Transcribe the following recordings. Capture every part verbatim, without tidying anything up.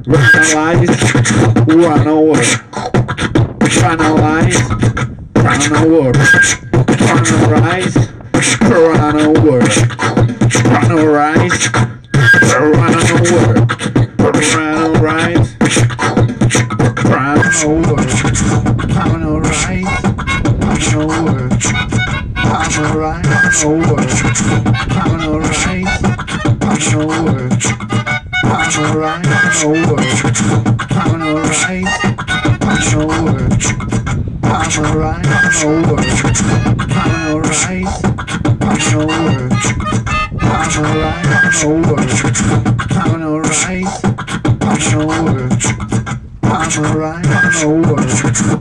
Analyze, run over. Analyze, run over. Analyze, run over. Analyze, run over. Analyze, run over. Analyze, run over. Analyze, over. Analyze, run over. Alright, over. Alright, over. Alright, over. Alright, over. Alright, over. Alright, over. Alright, over.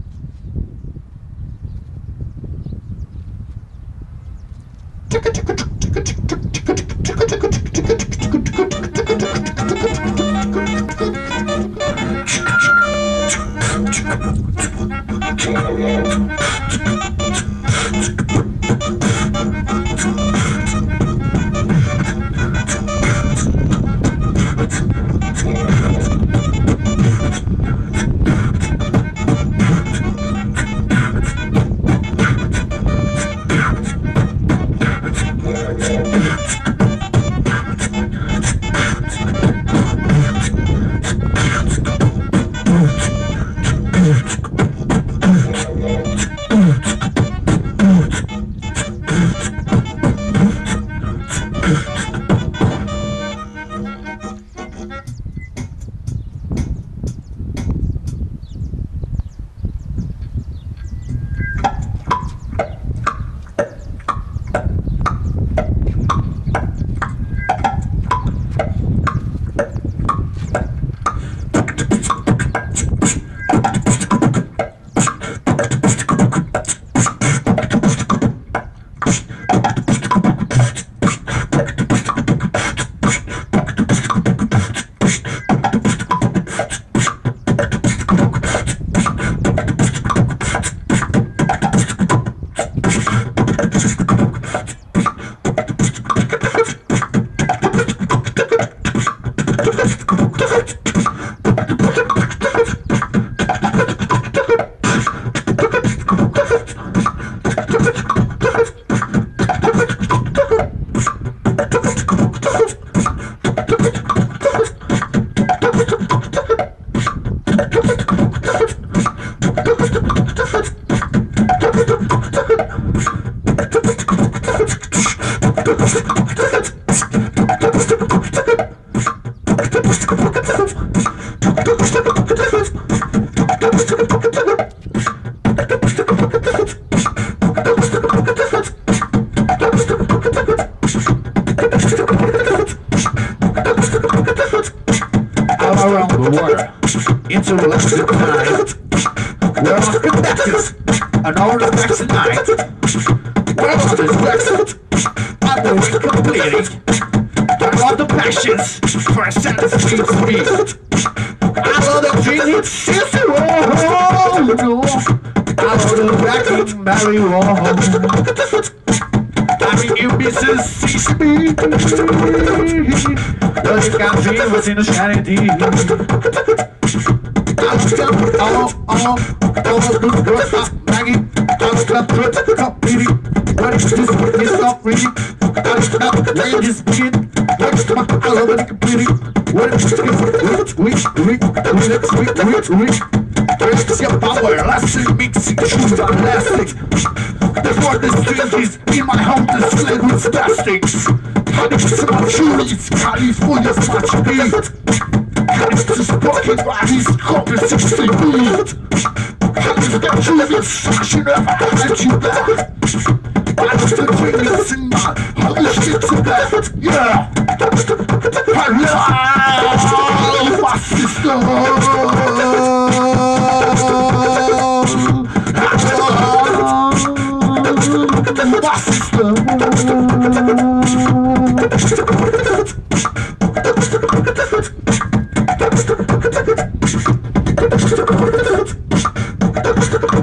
Around the world, intergalactic night. Where are the connectors and all the facts at night? Where are the records and the recompleting? Where are the passions for a sentence to speed? I love the dream, it's Cicero. I love the records, Mary Wall. I mean, you missus C C B. But you can't see what's in the sanity. I was done, oh, oh, oh, good girl, stop nagging. I was done, good, stop reading. What is this, what is stop reading? I was done, let this begin. What's my, I love it completely. What is this, what, weak, weak, weak, weak, weak, weak. Where's your power, lasting, mixing, truth, and lasting. Therefore the strangers in my home displayed with plastics. Honey's about Julie's, California's much beat. Honey's just walking by his copy sixty beat. Honey's got Julie's, she never had you back. I was the greatest in my holy shit to that. Yeah! I love my sister. My sister.